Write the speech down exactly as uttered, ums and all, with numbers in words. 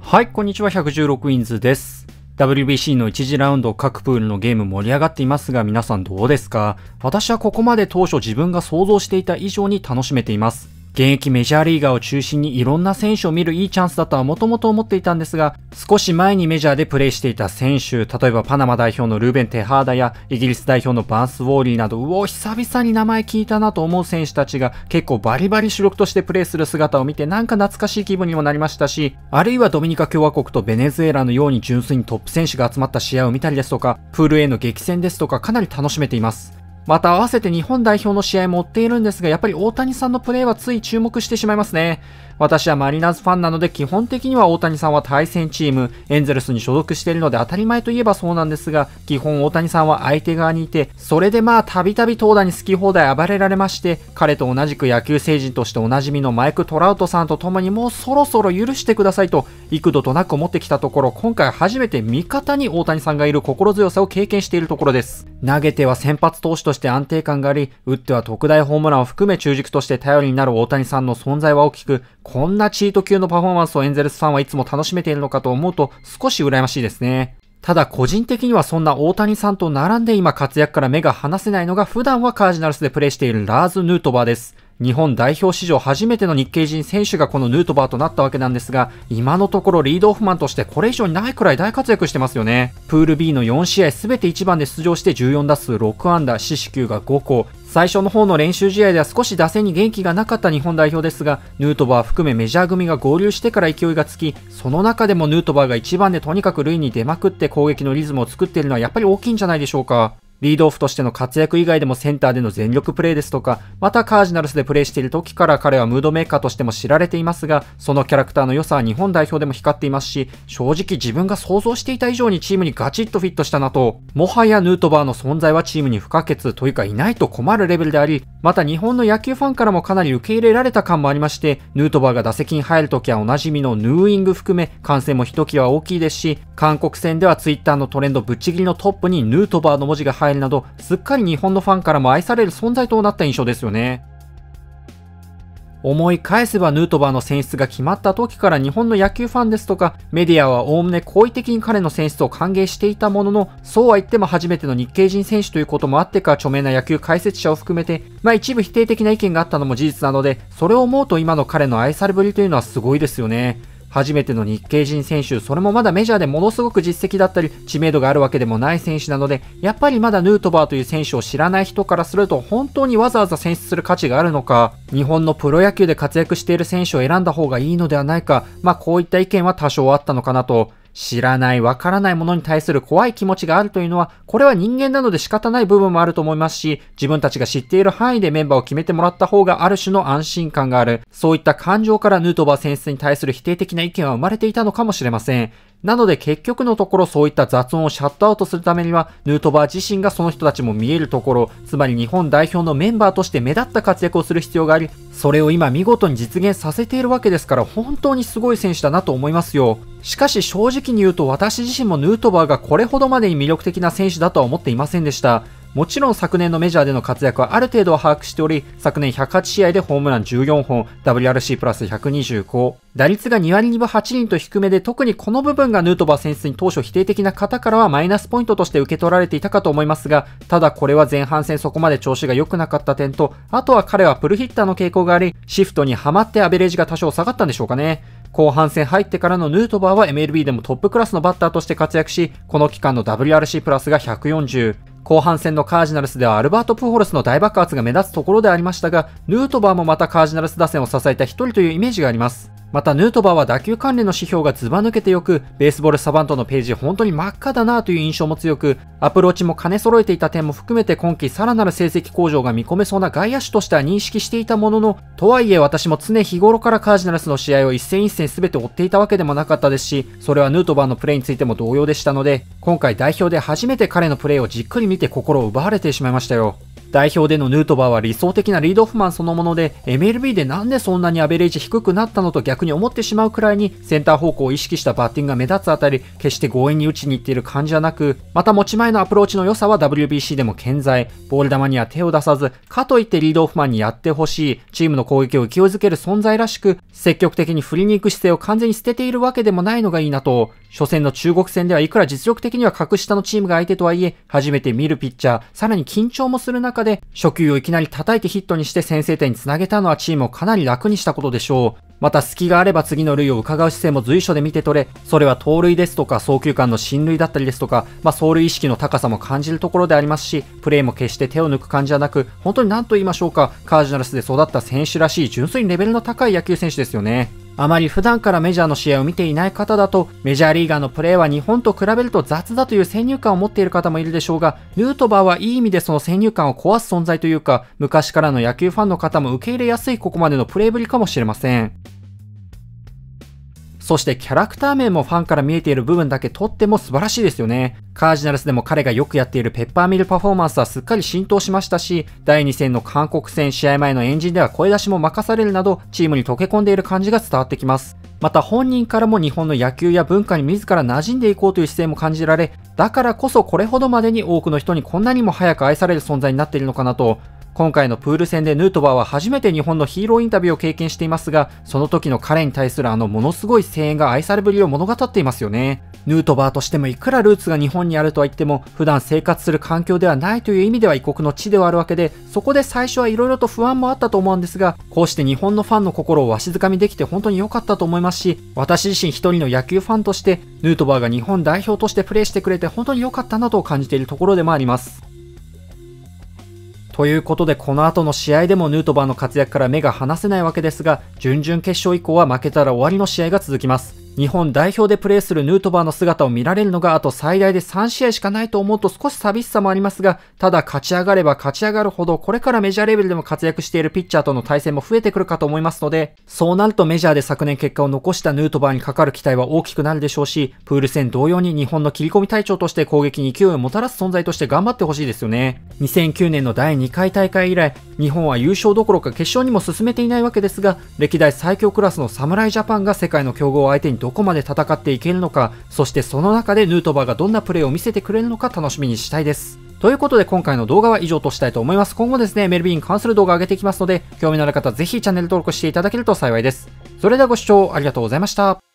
はい、こんにちは。ひゃくじゅうろくウィンズです。ダブリュービーシー のいち次ラウンド各プールのゲーム盛り上がっていますが、皆さんどうですか？私はここまで当初自分が想像していた以上に楽しめています。現役メジャーリーガーを中心にいろんな選手を見るいいチャンスだとはもともと思っていたんですが、少し前にメジャーでプレーしていた選手、例えばパナマ代表のルーベン・テハーダやイギリス代表のバンス・ウォーリーなど、うお、久々に名前聞いたなと思う選手たちが結構バリバリ主力としてプレーする姿を見てなんか懐かしい気分にもなりましたし、あるいはドミニカ共和国とベネズエラのように純粋にトップ選手が集まった試合を見たりですとか、プール A の激戦ですとかかなり楽しめています。また合わせて日本代表の試合も追っているんですが、やっぱり大谷さんのプレーはつい注目してしまいますね。私はマリナーズファンなので基本的には大谷さんは対戦チーム、エンゼルスに所属しているので当たり前といえばそうなんですが、基本大谷さんは相手側にいて、それでまあたびたび投打に好き放題暴れられまして、彼と同じく野球星人としておなじみのマイク・トラウトさんと共にもうそろそろ許してくださいと幾度となく思ってきたところ、今回初めて味方に大谷さんがいる心強さを経験しているところです。投げては先発投手として安定感があり、打っては特大ホームランを含め中軸として頼りになる大谷さんの存在は大きく、こんなチート級のパフォーマンスをエンゼルスファンはいつも楽しめているのかと思うと少し羨ましいですね。ただ個人的にはそんな大谷さんと並んで今活躍から目が離せないのが普段はカージナルスでプレーしているラーズ・ヌートバーです。日本代表史上初めての日系人選手がこのヌートバーとなったわけなんですが、今のところリードオフマンとしてこれ以上にないくらい大活躍してますよね。プール B のよん試合すべていちばんで出場してじゅうよん打数ろく安打、四死球がご個。最初の方の練習試合では少し打線に元気がなかった日本代表ですが、ヌートバー含めメジャー組が合流してから勢いがつき、その中でもヌートバーがいちばんでとにかく塁に出まくって攻撃のリズムを作っているのはやっぱり大きいんじゃないでしょうか。リードオフとしての活躍以外でもセンターでの全力プレーですとか、またカージナルスでプレーしている時から彼はムードメーカーとしても知られていますが、そのキャラクターの良さは日本代表でも光っていますし、正直自分が想像していた以上にチームにガチッとフィットしたなと、もはやヌートバーの存在はチームに不可欠というかいないと困るレベルであり、また日本の野球ファンからもかなり受け入れられた感もありまして、ヌートバーが打席に入るときはおなじみのヌーイング含め歓声もひときわ大きいですし、韓国戦ではツイッターのトレンドぶっちぎりのトップにヌートバーの文字が入るなど、すっかり日本のファンからも愛される存在となった印象ですよね。思い返せばヌートバーの選出が決まった時から日本の野球ファンですとかメディアはおおむね好意的に彼の選出を歓迎していたものの、そうは言っても初めての日系人選手ということもあってか著名な野球解説者を含めて、まあ一部否定的な意見があったのも事実なので、それを思うと今の彼の愛されぶりというのはすごいですよね。初めての日系人選手、それもまだメジャーでものすごく実績だったり知名度があるわけでもない選手なので、やっぱりまだヌートバーという選手を知らない人からすると本当にわざわざ選出する価値があるのか、日本のプロ野球で活躍している選手を選んだ方がいいのではないか、まあこういった意見は多少あったのかなと。知らない、わからないものに対する怖い気持ちがあるというのは、これは人間なので仕方ない部分もあると思いますし、自分たちが知っている範囲でメンバーを決めてもらった方がある種の安心感がある。そういった感情からヌートバー選出に対する否定的な意見は生まれていたのかもしれません。なので結局のところそういった雑音をシャットアウトするためには、ヌートバー自身がその人たちも見えるところ、つまり日本代表のメンバーとして目立った活躍をする必要があり、それを今見事に実現させているわけですから、本当にすごい選手だなと思いますよ。しかし正直に言うと私自身もヌートバーがこれほどまでに魅力的な選手だとは思っていませんでした。もちろん昨年のメジャーでの活躍はある程度は把握しており、昨年ひゃくはち試合でホームランじゅうよんほん、ダブリューアールシー プラスひゃくにじゅうご、打率がに割にぶはち厘と低めで、特にこの部分がヌートバー選出に当初否定的な方からはマイナスポイントとして受け取られていたかと思いますが、ただこれは前半戦そこまで調子が良くなかった点と、あとは彼はプルヒッターの傾向があり、シフトにはまってアベレージが多少下がったんでしょうかね。後半戦入ってからのヌートバーは エムエルビー でもトップクラスのバッターとして活躍し、この期間の ダブリューアールシー プラスがひゃくよんじゅう、後半戦のカージナルスではアルバート・プホルスの大爆発が目立つところでありましたが、ヌートバーもまたカージナルス打線を支えた一人というイメージがあります。またヌートバーは打球関連の指標がズバ抜けてよく、ベースボールサバントのページ本当に真っ赤だなという印象も強く、アプローチも兼ね揃えていた点も含めて今季さらなる成績向上が見込めそうな外野手としては認識していたものの、とはいえ私も常日頃からカージナルスの試合を一戦一戦全て追っていたわけでもなかったですし、それはヌートバーのプレーについても同様でしたので、今回代表で初めて彼のプレーをじっくり見て心を奪われてしまいましたよ。 代表でのヌートバーは理想的なリードオフマンそのもので、エムエルビー でなんでそんなにアベレージ低くなったのと逆に思ってしまうくらいに、センター方向を意識したバッティングが目立つあたり、決して強引に打ちに行っている感じはなく、また持ち前のアプローチの良さは ダブリュービーシー でも健在、ボール球には手を出さず、かといってリードオフマンにやってほしい、チームの攻撃を勢いづける存在らしく、積極的に振りに行く姿勢を完全に捨てているわけでもないのがいいなと、初戦の中国戦ではいくら実力的には格下のチームが相手とはいえ、初めて見るピッチャー、さらに緊張もする中で、初球をいきなり叩いてヒットにして先制点につなげたのはチームをかなり楽にしたことでしょう。また隙があれば次の塁を伺う姿勢も随所で見て取れ、それは盗塁ですとか送球間の進塁だったりですとか、まあ走塁意識の高さも感じるところでありますし、プレーも決して手を抜く感じはなく、本当に何と言いましょうか、カージナルスで育った選手らしい純粋にレベルの高い野球選手ですよね。あまり普段からメジャーの試合を見ていない方だと、メジャーリーガーのプレーは日本と比べると雑だという先入観を持っている方もいるでしょうが、ヌートバーはいい意味でその先入観を壊す存在というか、昔からの野球ファンの方も受け入れやすいここまでのプレーぶりかもしれません。そしてキャラクター面もファンから見えている部分だけとっても素晴らしいですよね。カージナルスでも彼がよくやっているペッパーミルパフォーマンスはすっかり浸透しましたし、だいに戦の韓国戦試合前の円陣では声出しも任されるなど、チームに溶け込んでいる感じが伝わってきます。また本人からも日本の野球や文化に自ら馴染んでいこうという姿勢も感じられ、だからこそこれほどまでに多くの人にこんなにも早く愛される存在になっているのかなと。今回のプール戦でヌートバーは初めて日本のヒーローインタビューを経験していますが、その時の彼に対するあのものすごい声援が愛されぶりを物語っていますよね。ヌートバーとしてもいくらルーツが日本にあるとは言っても、普段生活する環境ではないという意味では異国の地ではあるわけで、そこで最初はいろいろと不安もあったと思うんですが、こうして日本のファンの心をわしづかみできて本当に良かったと思いますし、私自身一人の野球ファンとして、ヌートバーが日本代表としてプレーしてくれて本当に良かったなと感じているところでもあります。ということでこの後の試合でもヌートバーの活躍から目が離せないわけですが、準々決勝以降は負けたら終わりの試合が続きます。日本代表でプレーするヌートバーの姿を見られるのがあと最大でさん試合しかないと思うと少し寂しさもありますが、ただ勝ち上がれば勝ち上がるほどこれからメジャーレベルでも活躍しているピッチャーとの対戦も増えてくるかと思いますので、そうなるとメジャーで昨年結果を残したヌートバーにかかる期待は大きくなるでしょうし、プール戦同様に日本の切り込み隊長として攻撃に勢いをもたらす存在として頑張ってほしいですよね。にせんきゅうねんのだいにかい大会以来、日本は優勝どころか決勝にも進めていないわけですが、歴代最強クラスの侍ジャパンが世界の強豪を相手にどこまで戦っていけるのか、そしてその中でヌートバーがどんなプレーを見せてくれるのか楽しみにしたいです。ということで今回の動画は以上としたいと思います。今後ですね、エムエルビー に関する動画を上げていきますので、興味のある方はぜひチャンネル登録していただけると幸いです。それではご視聴ありがとうございました。